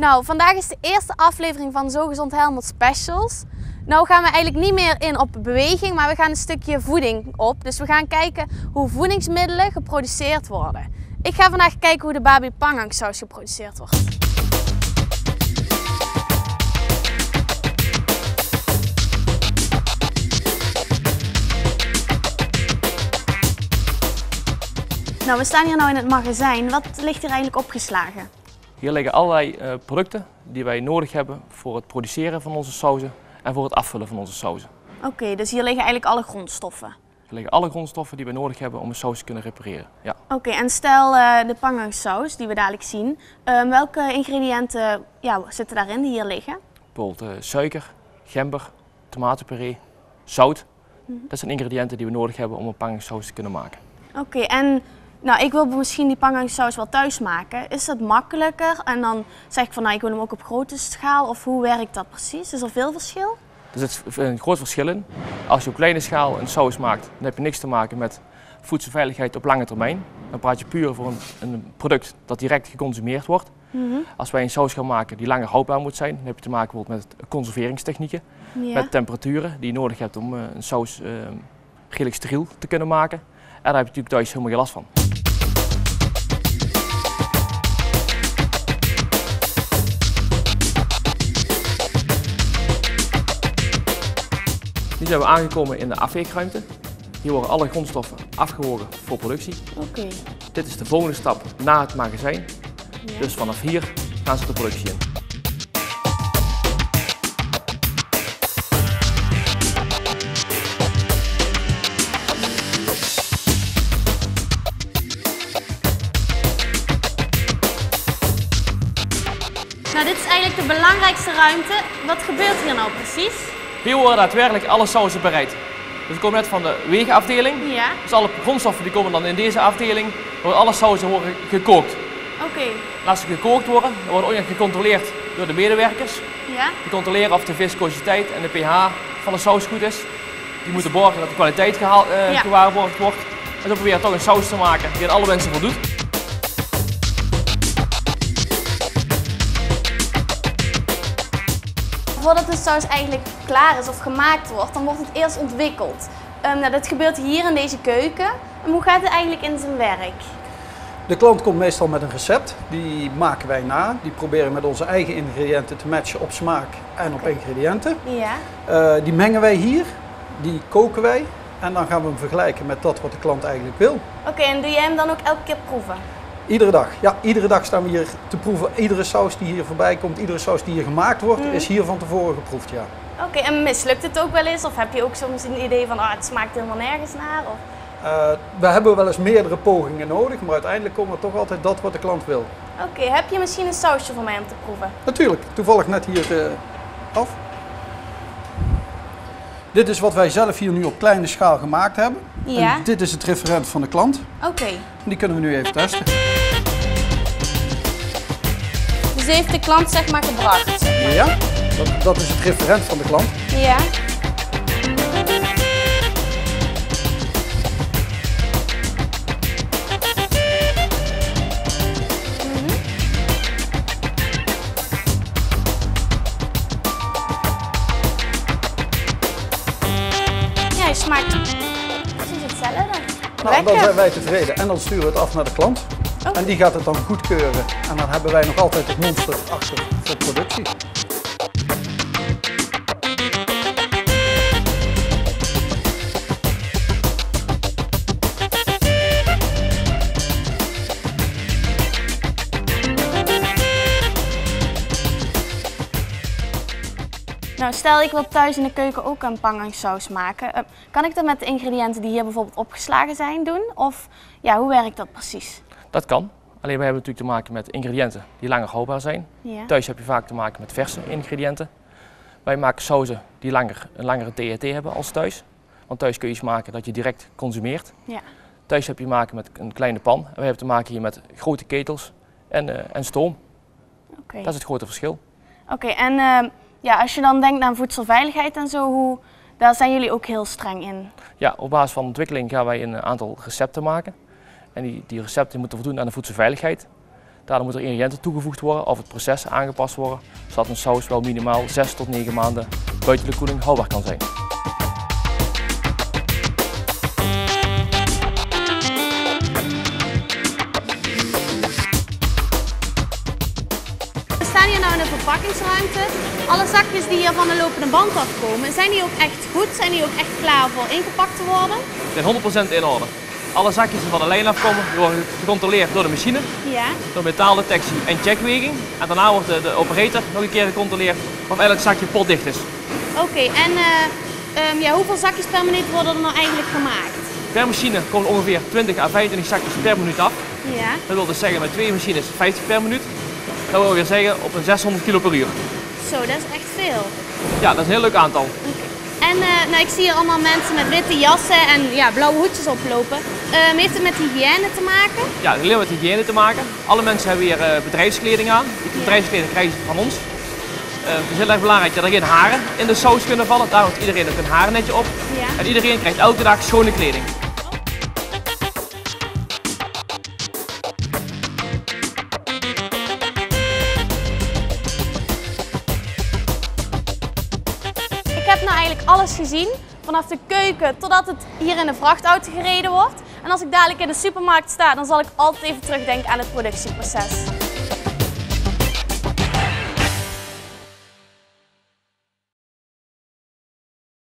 Nou, vandaag is de eerste aflevering van Zo Gezond Helmond Specials. Nou gaan we eigenlijk niet meer in op beweging, maar we gaan een stukje voeding op. Dus we gaan kijken hoe voedingsmiddelen geproduceerd worden. Ik ga vandaag kijken hoe de babi pangang saus geproduceerd wordt. Nou, we staan hier nou in het magazijn. Wat ligt hier eigenlijk opgeslagen? Hier liggen allerlei producten die wij nodig hebben voor het produceren van onze sauzen en voor het afvullen van onze sauzen. Oké, dus hier liggen eigenlijk alle grondstoffen. Hier liggen alle grondstoffen die we nodig hebben om een saus te kunnen repareren. Ja. Oké, en stel de pangang saus die we dadelijk zien. Welke ingrediënten zitten daarin die hier liggen? Bijvoorbeeld suiker, gember, tomatenpuree, zout. Dat zijn ingrediënten die we nodig hebben om een pangang saus te kunnen maken. Oké, en nou, ik wil misschien die pangang saus wel thuis maken. Is dat makkelijker? En dan zeg ik van nou, ik wil hem ook op grote schaal. Of hoe werkt dat precies? Is er veel verschil? Er zit een groot verschil in. Als je op kleine schaal een saus maakt, dan heb je niks te maken met voedselveiligheid op lange termijn. Dan praat je puur voor een product dat direct geconsumeerd wordt. Als wij een saus gaan maken die langer houdbaar moet zijn, dan heb je te maken bijvoorbeeld met conserveringstechnieken. Met temperaturen die je nodig hebt om een saus redelijk steriel te kunnen maken. En daar heb je natuurlijk thuis helemaal geen last van. Nu zijn we aangekomen in de afweekruimte. Hier worden alle grondstoffen afgewogen voor productie. Oké. Dit is de volgende stap na het magazijn. Ja. Dus vanaf hier gaan ze de productie in. Nou, dit is eigenlijk de belangrijkste ruimte. Wat gebeurt hier nou precies? Hier worden daadwerkelijk alle sauzen bereid. Dus we komen net van de wegenafdeling. Ja. Dus alle grondstoffen die komen dan in deze afdeling. Alle sauzen worden gekookt. Oké. En als ze gekookt worden, dan worden ook nog gecontroleerd door de medewerkers. Ja. Die controleren of de viscositeit en de pH van de saus goed is. Die moeten borgen dat de kwaliteit gewaarborgd wordt. En zo proberen we toch een saus te maken die aan alle mensen voldoet. Voordat de saus eigenlijk klaar is of gemaakt wordt, dan wordt het eerst ontwikkeld. Nou, dat gebeurt hier in deze keuken. En hoe gaat het eigenlijk in zijn werk? De klant komt meestal met een recept, die maken wij na. Die proberen met onze eigen ingrediënten te matchen op smaak en op ingrediënten. Ja. Die mengen wij hier, die koken wij en dan gaan we hem vergelijken met dat wat de klant eigenlijk wil. Oké, en doe jij hem dan ook elke keer proeven? Iedere dag. Ja, iedere dag staan we hier te proeven. Iedere saus die hier voorbij komt, iedere saus die hier gemaakt wordt, is hier van tevoren geproefd, ja. Oké, en mislukt het ook wel eens? Of heb je ook soms een idee van, het smaakt helemaal nergens naar? Of? We hebben wel eens meerdere pogingen nodig, maar uiteindelijk komen we toch altijd dat wat de klant wil. Oké, heb je misschien een sausje voor mij om te proeven? Natuurlijk, toevallig net hier af. Dit is wat wij zelf hier nu op kleine schaal gemaakt hebben. Ja. En dit is het referent van de klant. Oké. Die kunnen we nu even testen. Dus die heeft de klant zeg maar gebracht? Ja, dat is het referent van de klant. Ja. Ja, hij smaakt precies hetzelfde. Nou, dan zijn wij tevreden en dan sturen we het af naar de klant. Oh. En die gaat het dan goedkeuren. En dan hebben wij nog altijd het monster achter voor productie. Nou, stel ik wil thuis in de keuken ook een pangang saus maken. Kan ik dat met de ingrediënten die hier bijvoorbeeld opgeslagen zijn doen? Of ja, hoe werkt dat precies? Dat kan. Alleen we hebben natuurlijk te maken met ingrediënten die langer houdbaar zijn. Ja. Thuis heb je vaak te maken met verse ingrediënten. Wij maken sauzen die een langere THT hebben als thuis. Want thuis kun je iets maken dat je direct consumeert. Ja. Thuis heb je te maken met een kleine pan. En wij hebben te maken hier met grote ketels en stoom. Oké. Dat is het grote verschil. Oké, en als je dan denkt aan voedselveiligheid en zo, daar zijn jullie ook heel streng in? Ja, op basis van ontwikkeling gaan wij een aantal recepten maken. En die recepten moeten voldoen aan de voedselveiligheid. Daardoor moeten er ingrediënten toegevoegd worden of het proces aangepast worden, zodat een saus wel minimaal 6 tot 9 maanden buiten de koeling houdbaar kan zijn. We staan hier nu in de verpakkingsruimte. Alle zakjes die hier van de lopende band afkomen, zijn die ook echt goed? Zijn die ook echt klaar voor ingepakt te worden? Ze zijn 100% in orde. Alle zakjes die van de lijn afkomen, die worden gecontroleerd door de machine, Ja. door metaaldetectie en checkweging. En daarna wordt de operator nog een keer gecontroleerd of elk zakje potdicht is. Oké, en hoeveel zakjes per minuut worden er nou eigenlijk gemaakt? Per machine komen ongeveer 20 à 25 zakjes per minuut af. Ja. Dat wil dus zeggen met 2 machines 50 per minuut. Dat wil weer zeggen op een 600 kilo per uur. Zo, dat is echt veel. Ja, dat is een heel leuk aantal. En ik zie hier allemaal mensen met witte jassen en ja, blauwe hoedjes oplopen. Heeft het met hygiëne te maken? Ja, het heeft met hygiëne te maken. Alle mensen hebben weer bedrijfskleding aan. Die bedrijfskleding krijgen ze van ons. Het is heel erg belangrijk dat er geen haren in de saus kunnen vallen. Daar houdt iedereen ook een haarnetje op. Ja. En iedereen krijgt elke dag schone kleding. Ik heb nou eigenlijk alles gezien, vanaf de keuken totdat het hier in de vrachtauto gereden wordt. En als ik dadelijk in de supermarkt sta, dan zal ik altijd even terugdenken aan het productieproces.